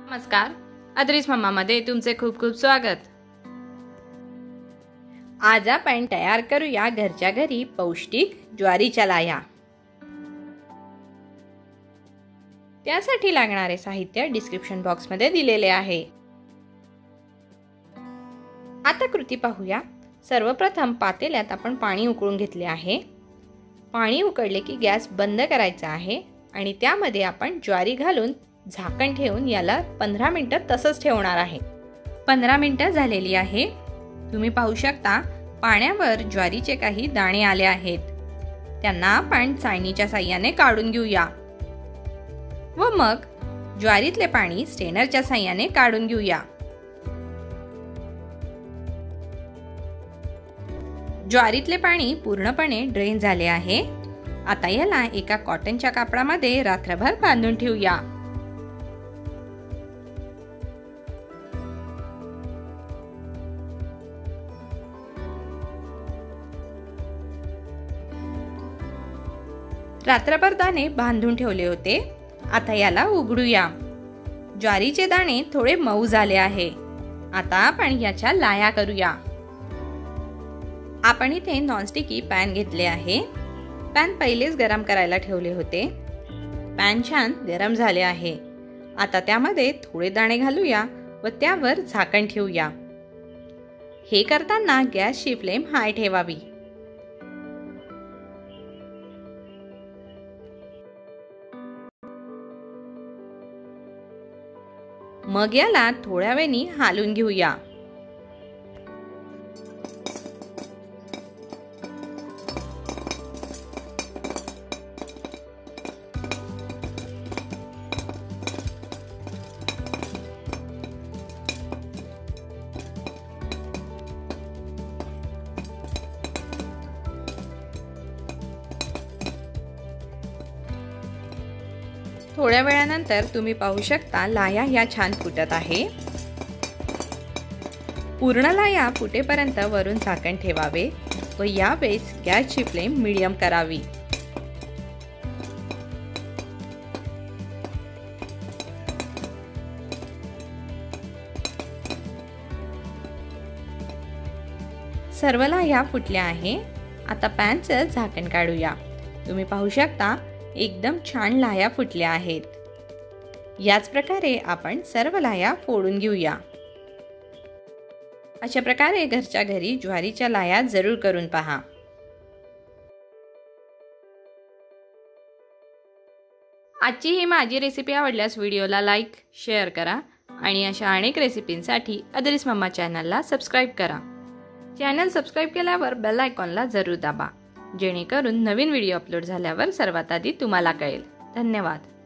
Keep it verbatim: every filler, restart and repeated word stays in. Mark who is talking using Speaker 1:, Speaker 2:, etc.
Speaker 1: नमस्कार, अद्रिस मम्मामध्ये तुमचे खूप खूप स्वागत। आज आपण तयार करूया घरच्या घरी पौष्टिक ज्वारीच्या लाह्या। त्यासाठी लागणारे साहित्य डिस्क्रिप्शन बॉक्स मध्ये दिलेले आहे। आता कृती पाहूया। सर्वप्रथम पातेल्यात आपण पाणी उकळून घेतले आहे। पाणी उकळले की गॅस बंद करायचा आहे आणि त्यामध्ये आपण ज्वारी घालून झाकण ठेवून याला पंधरा मिनिटे तसंच ठेवणार आहे। पंधरा मिनिटे झालेली आहे। तुम्ही पाहू शकता पाण्यावर ज्वारीचे काही दाणे आले आहेत। त्यांना आपण चाळणीच्या साहाय्याने काढून घेऊया व मग ज्वारीतले पाणी स्ट्रेनरच्या साहाय्याने काढून घेऊया। ज्वारीतले पाणी पूर्णपणे ड्रेन झाले आहे। आता याला एका कॉटनच्या कापडामध्ये रात्रभर बांधून ठेवूया। रात्रभर दाणे बांधून ठेवले होते। आता याला उघडूया। ज्वारीचे दाणे थोडे मऊ झाले आहे। आता आपण याच्या लाह्या करूया। आपण इथे नॉनस्टिकी पॅन घेतले आहे। पॅन पहिलेच गरम करायला ठेवले होते। पॅन छान गरम झाले आहे। आता त्यामध्ये थोडे दाणे घालूया व त्यावर झाकण ठेवूया। हे करताना गॅसची फ्लेम हाय ठेवावी। मग याला थोड्या वेळाने हलवून घेऊया। थोड्या वेळानंतर तुम्ही पाहू शकता लाह्या ह्या छान फुटत आहे। पूर्ण लाह्या फुटेपर्यंत वरून झाकण ठेवावे व यावेळेस गॅसची फ्लेम मीडियम करावी। सर्व लाह्या फुटल्या आहे। आता पॅनचं झाकण काढूया। तुम्ही पाहू शकता एकदम छान लाह्या फुटल्या आहेत। याच प्रकारे आपण सर्व लाह्या फोडून घेऊया। अशा प्रकारे घरच्या घरी ज्वारीच्या लाह्या जरूर करून पहा। आजची ही माझी रेसिपी आवडल्यास व्हिडिओला लाईक, शेअर करा आणि अशा अनेक रेसिपींसाठी अद्रिस मम्मा चॅनलला सबस्क्राईब करा। चॅनल सबस्क्राईब केल्यावर बेल आयकॉनला जरूर दाबा, जेणेकरून नवीन व्हिडिओ अपलोड झाल्यावर सर्वात आधी तुम्हाला कळेल। धन्यवाद।